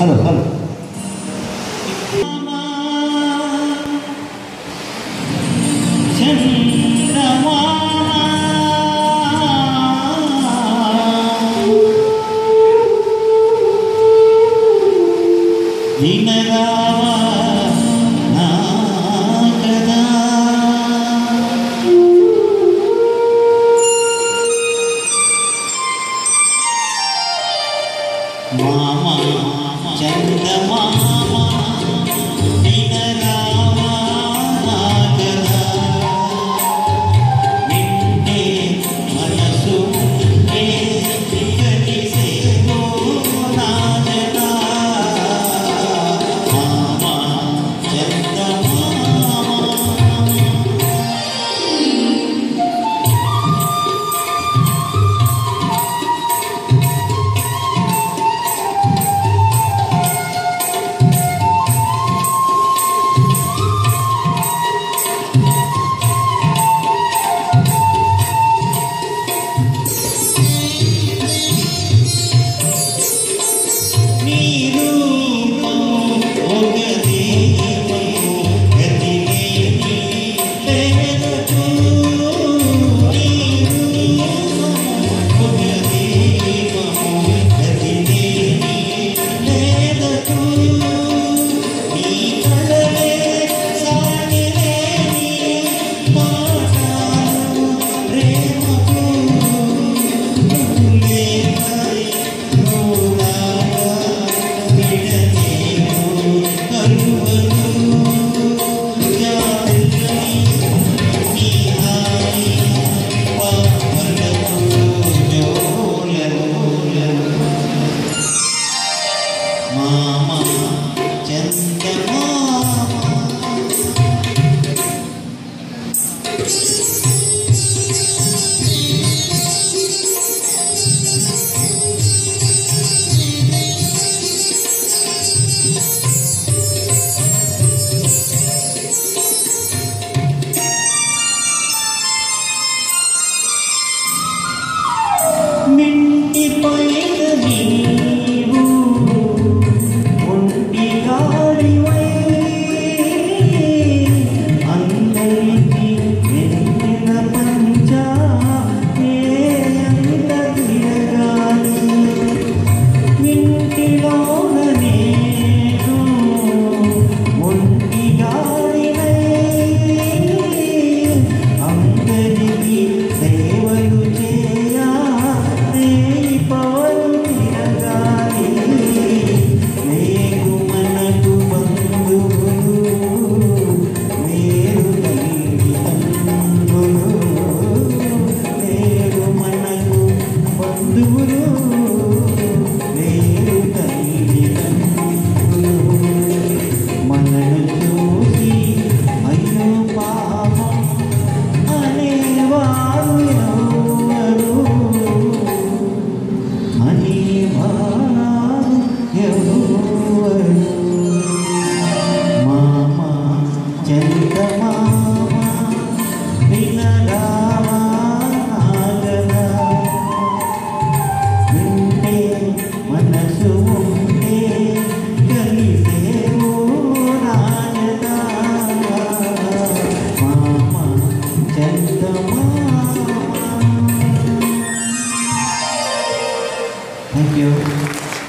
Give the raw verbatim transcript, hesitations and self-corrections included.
Hello hello వినరావా నా కదా మామా చందమామ వినరావా నా కదా నిన్నే మనసు ఉంటే కలిసేమో నా జతా మామా చందమామ మామా చందమామ మింటి పైన నీవు ఒంటి గాడివై అందరికీ వెన్నెల పంచా ఎంత తిరగాలి ఇంటిలోన నేను ఒంటి గాడివై అందరికీ సేవలు చేయా రేయి పవలు తిరగాలి నీకు మనకు బంధువులు మీరు తల్లిదండ్రులు మీరు మనకు బంధువులు మీరు తల్లిదండ్రులు మనను చూసి అయ్యో పాపం అనేవారు ఎవరు అనేవారు ఎవరు మామా చందమామ వినరావా నాగదా ఉంటే మనసు ఉంటే కలిసేమో రాజదా మామా చందమామ. Thank you.